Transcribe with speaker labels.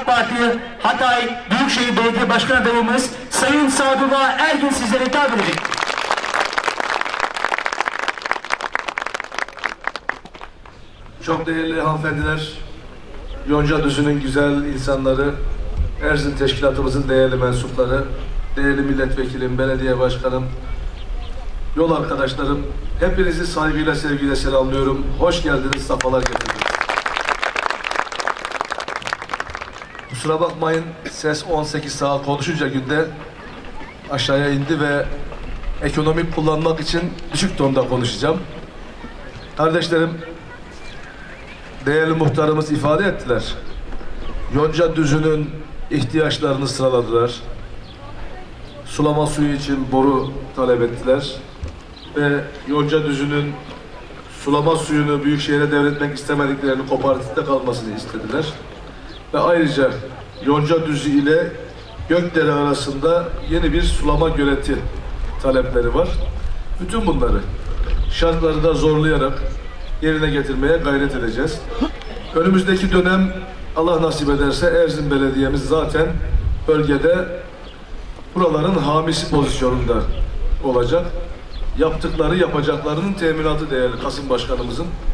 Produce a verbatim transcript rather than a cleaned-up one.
Speaker 1: AK Parti Hatay Büyükşehir Belediye Başkan adayımız Sayın Sadullah Ergin sizlere hitap edecek.
Speaker 2: Çok değerli hanımefendiler, Yoncadüzü'nün güzel insanları, Erzin Teşkilatımızın değerli mensupları, değerli milletvekilim, belediye başkanım, yol arkadaşlarım, hepinizi saygıyla, sevgiyle selamlıyorum. Hoş geldiniz, safalar getirdiniz. Kusura bakmayın, ses on sekiz saat konuşunca günde aşağıya indi ve ekonomik kullanmak için düşük tonda konuşacağım. Kardeşlerim, değerli muhtarımız ifade ettiler. Yoncadüzü'nün ihtiyaçlarını sıraladılar. Sulama suyu için boru talep ettiler. Ve Yoncadüzü'nün sulama suyunu Büyükşehir'e devretmek istemediklerini, kooperatifte kalmasını istediler. Ve ayrıca Yoncadüzü ile Gökdere arasında yeni bir sulama göleti talepleri var. Bütün bunları şartları da zorlayarak yerine getirmeye gayret edeceğiz. Önümüzdeki dönem Allah nasip ederse Erzin Belediye'miz zaten bölgede buraların hamisi pozisyonunda olacak. Yaptıkları, yapacaklarının teminatı değerli Kasım Başkanımızın.